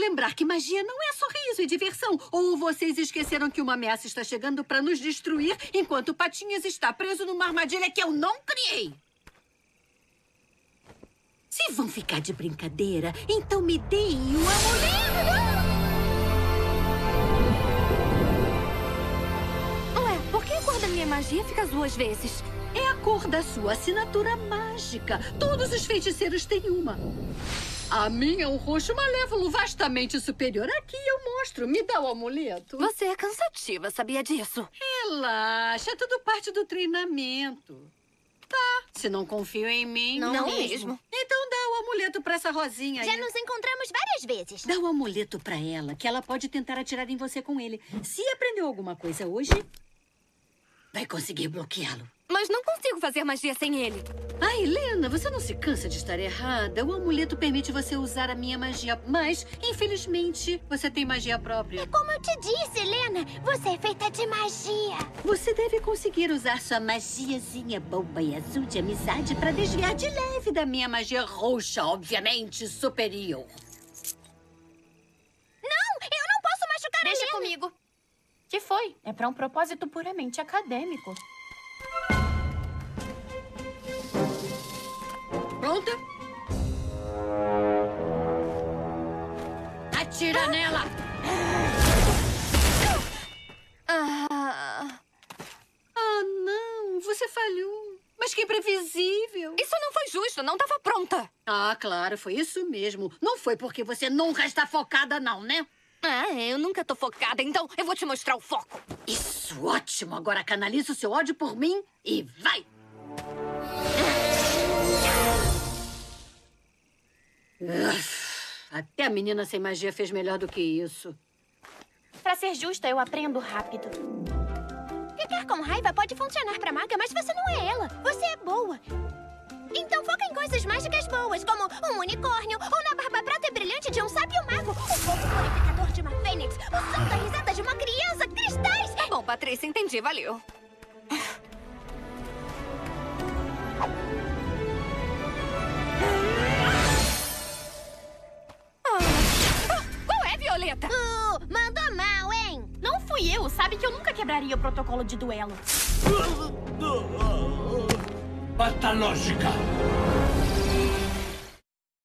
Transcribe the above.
lembrar que magia não é sorriso e diversão. Ou vocês esqueceram que uma ameaça está chegando para nos destruir enquanto Patinhas está preso numa armadilha que eu não criei. Se vão ficar de brincadeira, então me deem o amuleto! Ué, por que a cor da minha magia fica as 2 vezes? É a cor da sua assinatura mágica. Todos os feiticeiros têm uma. A minha é um roxo malévolo vastamente superior. Aqui eu mostro. Me dá o amuleto. Você é cansativa, sabia disso? Relaxa, é tudo parte do treinamento. Tá, se não confio em mim... Não mesmo. Então dá o amuleto pra essa rosinha aí. Já nos encontramos várias vezes. Dá o amuleto pra ela, que ela pode tentar atirar em você com ele. Se aprendeu alguma coisa hoje, vai conseguir bloqueá-lo. Mas não consigo fazer magia sem ele. Ah, Helena, você não se cansa de estar errada? O amuleto permite você usar a minha magia, mas, infelizmente, você tem magia própria. Como eu te disse, Helena, você é feita de magia. Você deve conseguir usar sua magiazinha boba e azul de amizade para desviar de leve da minha magia roxa, obviamente superior. Não, eu não posso machucar a Deixa Helena. comigo. Que foi? É pra um propósito puramente acadêmico. Pronta? Atira nela! Ah, não, você falhou. Mas que imprevisível. isso não foi justo, não estava pronta. Ah, claro, foi isso mesmo. Não foi porque você nunca está focada, não, né? Ah, eu nunca tô focada, então eu vou te mostrar o foco. Isso, ótimo. Agora canaliza o seu ódio por mim e vai! Até a menina sem magia fez melhor do que isso. Pra ser justa, eu aprendo rápido. Ficar com raiva pode funcionar pra maga, mas você não é ela. Você é boa. Então foca em coisas mágicas boas, como um unicórnio, ou na barba prata e brilhante de um sábio mago, o fogo purificador de uma fênix, o som da risada de uma criança, cristais... Tá bom, Patrícia, entendi, valeu. Qual é, Violeta? Mandou mal, hein? Não fui eu. Sabe que eu nunca quebraria o protocolo de duelo. Patológica!